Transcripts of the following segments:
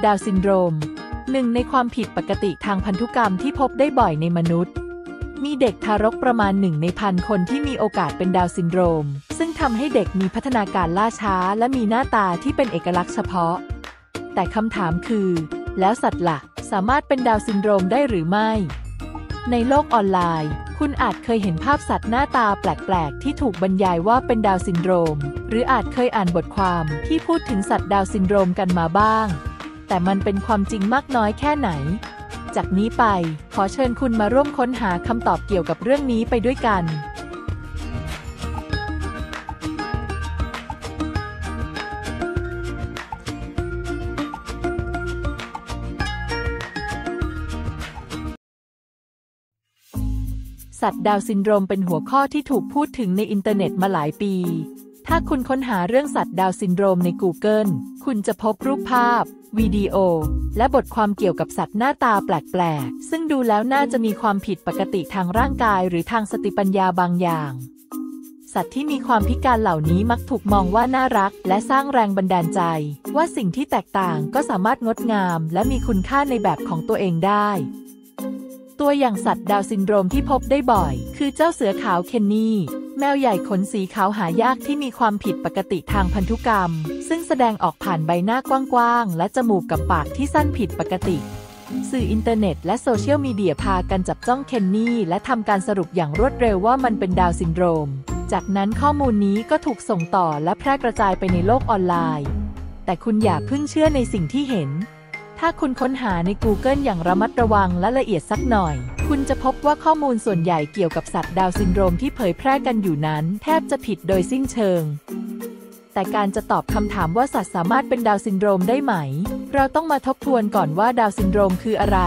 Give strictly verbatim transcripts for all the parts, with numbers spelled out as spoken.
ดาวน์ซินโดรมหนึ่งในความผิดปกติทางพันธุกรรมที่พบได้บ่อยในมนุษย์มีเด็กทารกประมาณหนึ่งในพันคนที่มีโอกาสเป็นดาวน์ซินโดรมซึ่งทำให้เด็กมีพัฒนาการล่าช้าและมีหน้าตาที่เป็นเอกลักษณ์เฉพาะแต่คำถามคือแล้วสัตว์ล่ะสามารถเป็นดาวน์ซินโดรมได้หรือไม่ในโลกออนไลน์คุณอาจเคยเห็นภาพสัตว์หน้าตาแปลกๆที่ถูกบรรยายว่าเป็นดาวน์ซินโดรมหรืออาจเคยอ่านบทความที่พูดถึงสัตว์ดาวน์ซินโดรมกันมาบ้างแต่มันเป็นความจริงมากน้อยแค่ไหนจากนี้ไปขอเชิญคุณมาร่วมค้นหาคำตอบเกี่ยวกับเรื่องนี้ไปด้วยกันสัตว์ดาวน์ซินโดรมเป็นหัวข้อที่ถูกพูดถึงในอินเทอร์เน็ตมาหลายปีถ้าคุณค้นหาเรื่องสัตว์ดาวน์ซินโดรมใน Google คุณจะพบรูปภาพวิดีโอและบทความเกี่ยวกับสัตว์หน้าตาแปลกๆซึ่งดูแล้วน่าจะมีความผิดปกติทางร่างกายหรือทางสติปัญญาบางอย่างสัตว์ที่มีความพิการเหล่านี้มักถูกมองว่าน่ารักและสร้างแรงบันดาลใจว่าสิ่งที่แตกต่างก็สามารถงดงามและมีคุณค่าในแบบของตัวเองได้ตัวอย่างสัตว์ดาวน์ซินโดรมที่พบได้บ่อยคือเจ้าเสือขาวเคนนี่แมวใหญ่ขนสีขาวหายากที่มีความผิดปกติทางพันธุกรรมซึ่งแสดงออกผ่านใบหน้ากว้างๆและจมูกกับปากที่สั้นผิดปกติสื่ออินเทอร์เน็ตและโซเชียลมีเดียพากันจับจ้องเคนนี่และทำการสรุปอย่างรวดเร็วว่ามันเป็นดาวน์ซินโดรมจากนั้นข้อมูลนี้ก็ถูกส่งต่อและแพร่กระจายไปในโลกออนไลน์แต่คุณอย่าเพิ่งเชื่อในสิ่งที่เห็นถ้าคุณค้นหาใน Google อย่างระมัดระวังและละเอียดสักหน่อยคุณจะพบว่าข้อมูลส่วนใหญ่เกี่ยวกับสัตว์ดาวน์ซินโดรมที่เผยแพร่กันอยู่นั้นแทบจะผิดโดยสิ้นเชิงแต่การจะตอบคำถามว่าสัตว์สามารถเป็นดาวน์ซินโดรมได้ไหมเราต้องมาทบทวนก่อนว่าดาวน์ซินโดรมคืออะไร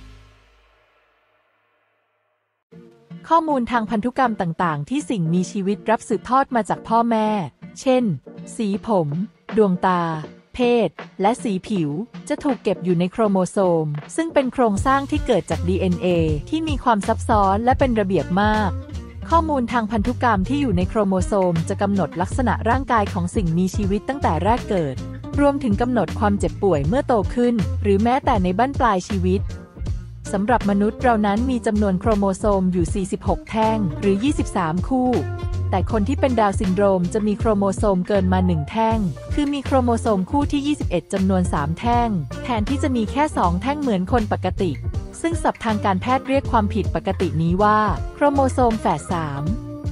ข้อมูลทางพันธุกรรมต่างๆที่สิ่งมีชีวิตรับสืบทอดมาจากพ่อแม่เช่นสีผมดวงตาเพศและสีผิวจะถูกเก็บอยู่ในโครโมโซมซึ่งเป็นโครงสร้างที่เกิดจาก ดี เอ็น เอ ที่มีความซับซ้อนและเป็นระเบียบมากข้อมูลทางพันธุกรรมที่อยู่ในโครโมโซมจะกำหนดลักษณะร่างกายของสิ่งมีชีวิตตั้งแต่แรกเกิดรวมถึงกำหนดความเจ็บป่วยเมื่อโตขึ้นหรือแม้แต่ในบั้นปลายชีวิตสำหรับมนุษย์เรานั้นมีจำนวนโครโมโซมอยู่สี่สิบหกแท่งหรือยี่สิบสามคู่แต่คนที่เป็นดาวน์ซินโดรมจะมีโครโมโซมเกินมาหนึ่งแท่งคือมีโครโมโซมคู่ที่ยี่สิบเอ็ดจำนวนสามแท่งแทนที่จะมีแค่สองแท่งเหมือนคนปกติซึ่งศัพท์ทางการแพทย์เรียกความผิดปกตินี้ว่าโครโมโซมแฝดสาม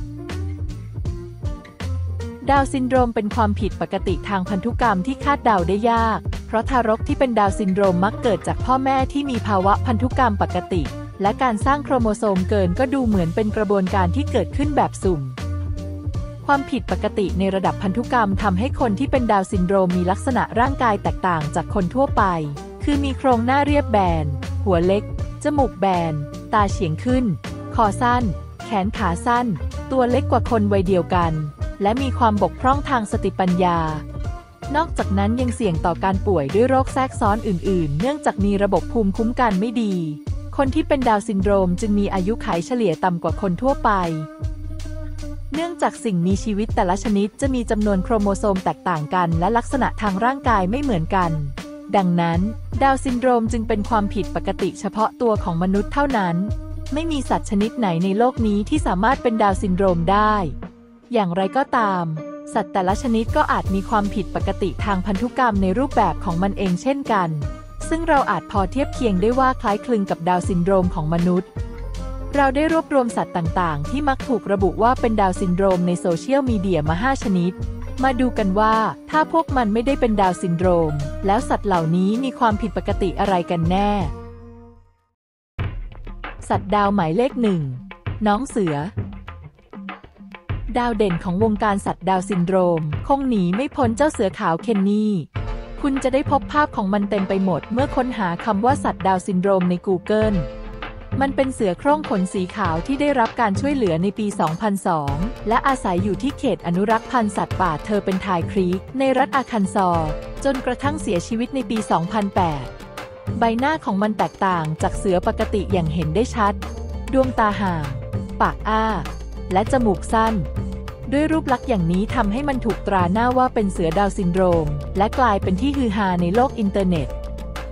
ดาวน์ซินโดรมเป็นความผิดปกติทางพันธุกรรมที่คาดเดาได้ยากเพราะทารกที่เป็นดาวน์ซินโดรมมักเกิดจากพ่อแม่ที่มีภาวะพันธุกรรมปกติและการสร้างโครโมโซมเกินก็ดูเหมือนเป็นกระบวนการที่เกิดขึ้นแบบสุ่มความผิดปกติในระดับพันธุกรรมทำให้คนที่เป็นดาวน์ซินโดรมมีลักษณะร่างกายแตกต่างจากคนทั่วไปคือมีโครงหน้าเรียบแบนหัวเล็กจมูกแบนตาเฉียงขึ้นคอสั้นแขนขาสั้นตัวเล็กกว่าคนวัยเดียวกันและมีความบกพร่องทางสติปัญญานอกจากนั้นยังเสี่ยงต่อการป่วยด้วยโรคแทรกซ้อนอื่นๆเนื่องจากมีระบบภูมิคุ้มกันไม่ดีคนที่เป็นดาวน์ซินโดรมจึงมีอายุขัยเฉลี่ยต่ำกว่าคนทั่วไปเนื่องจากสิ่งมีชีวิตแต่ละชนิดจะมีจำนวนโครโมโซมแตกต่างกันและลักษณะทางร่างกายไม่เหมือนกันดังนั้นดาวน์ซินโดรมจึงเป็นความผิดปกติเฉพาะตัวของมนุษย์เท่านั้นไม่มีสัตว์ชนิดไหนในโลกนี้ที่สามารถเป็นดาวน์ซินโดรมได้อย่างไรก็ตามสัตว์แต่ละชนิดก็อาจมีความผิดปกติทางพันธุกรรมในรูปแบบของมันเองเช่นกันซึ่งเราอาจพอเทียบเคียงได้ว่าคล้ายคลึงกับดาวน์ซินโดรมของมนุษย์เราได้รวบรวมสัตว์ต่างๆที่มักถูกระบุว่าเป็นดาวน์ซินโดรมในโซเชียลมีเดียมาห้าชนิดมาดูกันว่าถ้าพวกมันไม่ได้เป็นดาวน์ซินโดรมแล้วสัตว์เหล่านี้มีความผิดปกติอะไรกันแน่สัตว์ดาวหมายเลขหนึ่งน้องเสือดาวเด่นของวงการสัตว์ดาวน์ซินโดรมคงหนีไม่พ้นเจ้าเสือขาวเคนนี่คุณจะได้พบภาพของมันเต็มไปหมดเมื่อค้นหาคำว่าสัตว์ดาวน์ซินโดรมใน Googleมันเป็นเสือโคร่งขนสีขาวที่ได้รับการช่วยเหลือในปี สองพันสอง และอาศัยอยู่ที่เขตอนุรักษ์พันธุ์สัตว์ป่าเทอร์เพนไทน์ครีกในรัฐอาคันซอสจนกระทั่งเสียชีวิตในปี สองพันแปด ใบหน้าของมันแตกต่างจากเสือปกติอย่างเห็นได้ชัดดวงตาห่างปากอ้าและจมูกสั้นด้วยรูปลักษณ์อย่างนี้ทำให้มันถูกตราหน้าว่าเป็นเสือดาวน์ซินโดรมและกลายเป็นที่ฮือฮาในโลกอินเทอร์เน็ต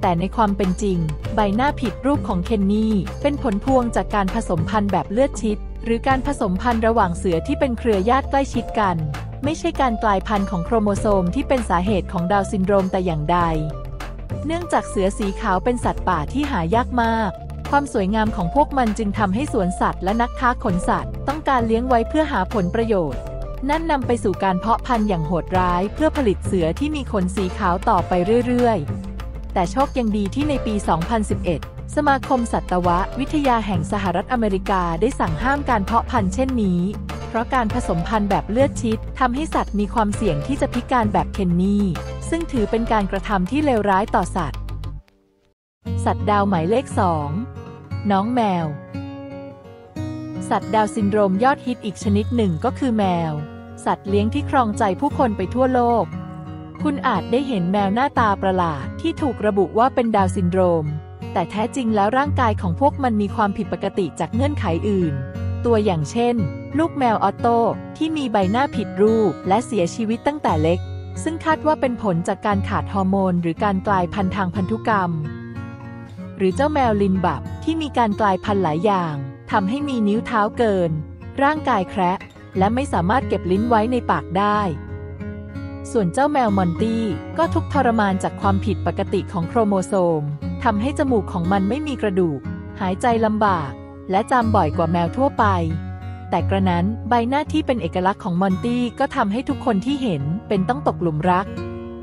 แต่ในความเป็นจริงใบหน้าผิดรูปของเคนนี่เป็นผลพวงจากการผสมพันธุ์แบบเลือดชิดหรือการผสมพันธุ์ระหว่างเสือที่เป็นเครือญาติใกล้ชิดกันไม่ใช่การกลายพันธุ์ของโครโมโซมที่เป็นสาเหตุของดาวน์ซินโดรมแต่อย่างใดเนื่องจากเสือสีขาวเป็นสัตว์ป่าที่หายากมากความสวยงามของพวกมันจึงทำให้สวนสัตว์และนักค้าขนสัตว์ต้องการเลี้ยงไว้เพื่อหาผลประโยชน์นั่นนำไปสู่การเพาะพันธุ์อย่างโหดร้ายเพื่อผลิตเสือที่มีขนสีขาวต่อไปเรื่อยๆแต่โชคยังดีที่ในปี สองพันสิบเอ็ด สมาคมสัตววิทยาแห่งสหรัฐอเมริกาได้สั่งห้ามการเพาะพันธุ์เช่นนี้เพราะการผสมพันธุ์แบบเลือดชิดทำให้สัตว์มีความเสี่ยงที่จะพิการแบบเคนนี่ซึ่งถือเป็นการกระทำที่เลวร้ายต่อสัตว์สัตว์ดาวหมายเลขสองน้องแมวสัตว์ดาวน์ซินโดรมยอดฮิตอีกชนิดหนึ่งก็คือแมวสัตว์เลี้ยงที่ครองใจผู้คนไปทั่วโลกคุณอาจได้เห็นแมวหน้าตาประหลาดที่ถูกระบุว่าเป็นดาวน์ซินโดรมแต่แท้จริงแล้วร่างกายของพวกมันมีความผิดปกติจากเงื่อนไขอื่นตัวอย่างเช่นลูกแมวออตโต้ที่มีใบหน้าผิดรูปและเสียชีวิตตั้งแต่เล็กซึ่งคาดว่าเป็นผลจากการขาดฮอร์โมนหรือการกลายพันธุ์ทางพันธุกรรมหรือเจ้าแมวลินบับที่มีการกลายพันธุ์หลายอย่างทำให้มีนิ้วเท้าเกินร่างกายแคระและไม่สามารถเก็บลิ้นไว้ในปากได้ส่วนเจ้าแมวมอนตี้ก็ทุกข์ทรมานจากความผิดปกติของโครโมโซมทำให้จมูกของมันไม่มีกระดูกหายใจลำบากและจามบ่อยกว่าแมวทั่วไปแต่กระนั้นใบหน้าที่เป็นเอกลักษณ์ของมอนตี้ก็ทำให้ทุกคนที่เห็นเป็นต้องตกหลุมรัก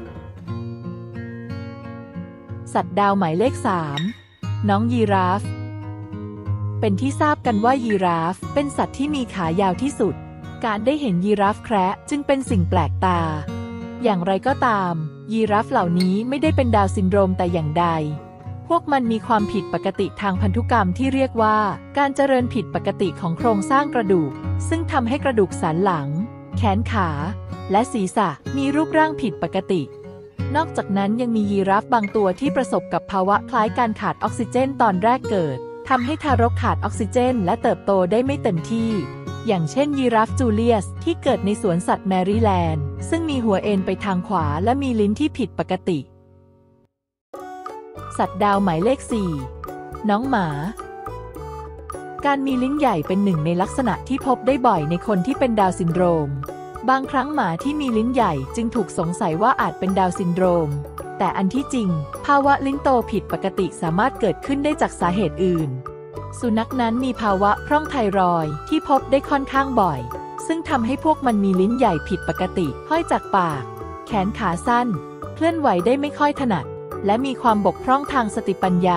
สัตว์ดาวหมายเลขสามน้องยีราฟเป็นที่ทราบกันว่ายีราฟเป็นสัตว์ที่มีขายาวที่สุดการได้เห็นยีราฟแคระจึงเป็นสิ่งแปลกตาอย่างไรก็ตามยีราฟเหล่านี้ไม่ได้เป็นดาวน์ซินโดรมแต่อย่างใดพวกมันมีความผิดปกติทางพันธุกรรมที่เรียกว่าการเจริญผิดปกติของโครงสร้างกระดูกซึ่งทำให้กระดูกสันหลังแขนขาและศีรษะมีรูปร่างผิดปกตินอกจากนั้นยังมียีราฟบางตัวที่ประสบกับภาวะคล้ายการขาดออกซิเจนตอนแรกเกิดทำให้ทารกขาดออกซิเจนและเติบโตได้ไม่เต็มที่อย่างเช่นยีราฟจูเลียสที่เกิดในสวนสัตว์แมริแลนด์ซึ่งมีหัวเอ็นไปทางขวาและมีลิ้นที่ผิดปกติสัตว์ดาวหมายเลขสี่น้องหมาการมีลิ้นใหญ่เป็นหนึ่งในลักษณะที่พบได้บ่อยในคนที่เป็นดาวน์ซินโดรมบางครั้งหมาที่มีลิ้นใหญ่จึงถูกสงสัยว่าอาจเป็นดาวน์ซินโดรมแต่อันที่จริงภาวะลิ้นโตผิดปกติสามารถเกิดขึ้นได้จากสาเหตุอื่นสุนัขนั้นมีภาวะพร่องไทรอยด์ที่พบได้ค่อนข้างบ่อยซึ่งทำให้พวกมันมีลิ้นใหญ่ผิดปกติห้อยจากปากแขนขาสั้นเคลื่อนไหวได้ไม่ค่อยถนัดและมีความบกพร่องทางสติปัญญา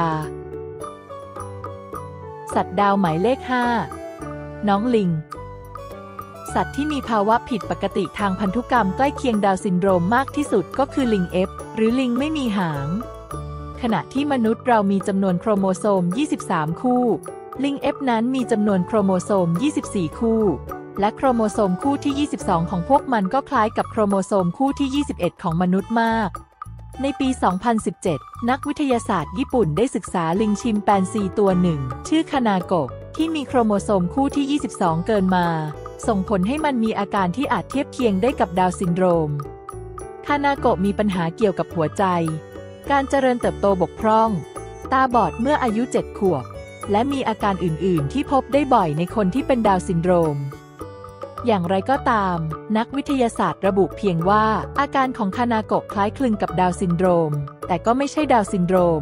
สัตว์ดาวหมายเลขห้าน้องลิงสัตว์ที่มีภาวะผิดปกติทางพันธุกรรมใกล้เคียงดาวน์ซินโดรมมากที่สุดก็คือลิงเอฟหรือลิงไม่มีหางขณะที่มนุษย์เรามีจำนวนโครโมโซมยี่สิบสามคู่ลิงเอฟนั้นมีจำนวนโครโมโซมยี่สิบสี่คู่และโครโมโซมคู่ที่ยี่สิบสองของพวกมันก็คล้ายกับโครโมโซมคู่ที่ยี่สิบเอ็ดของมนุษย์มากในปี สองพันสิบเจ็ด นักวิทยาศาสตร์ญี่ปุ่นได้ศึกษาลิงชิมแปนซีตัวหนึ่งชื่อคานาโกะที่มีโครโมโซมคู่ที่ยี่สิบสองเกินมาส่งผลให้มันมีอาการที่อาจเทียบเคียงได้กับดาวน์ซินโดรมคานาโกะมีปัญหาเกี่ยวกับหัวใจการเจริญเติบโตบกพร่องตาบอดเมื่ออายุเจ็ดขวบและมีอาการอื่นๆที่พบได้บ่อยในคนที่เป็นดาวน์ซินโดรมอย่างไรก็ตามนักวิทยาศาสตร์ระบุเพียงว่าอาการของคานาโกะคล้ายคลึงกับดาวน์ซินโดรมแต่ก็ไม่ใช่ดาวน์ซินโดรม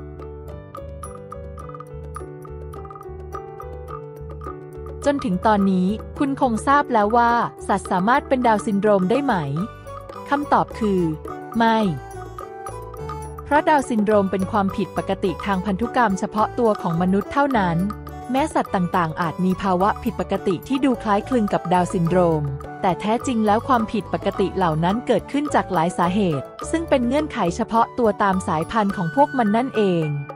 จนถึงตอนนี้คุณคงทราบแล้วว่าสัตว์สามารถเป็นดาวน์ซินโดรมได้ไหมคำตอบคือไม่เพราะดาวน์ซินโดรมเป็นความผิดปกติทางพันธุกรรมเฉพาะตัวของมนุษย์เท่านั้นแม้สัตว์ต่างๆอาจมีภาวะผิดปกติที่ดูคล้ายคลึงกับดาวน์ซินโดรมแต่แท้จริงแล้วความผิดปกติเหล่านั้นเกิดขึ้นจากหลายสาเหตุซึ่งเป็นเงื่อนไขเฉพาะตัวตามสายพันธุ์ของพวกมันนั่นเอง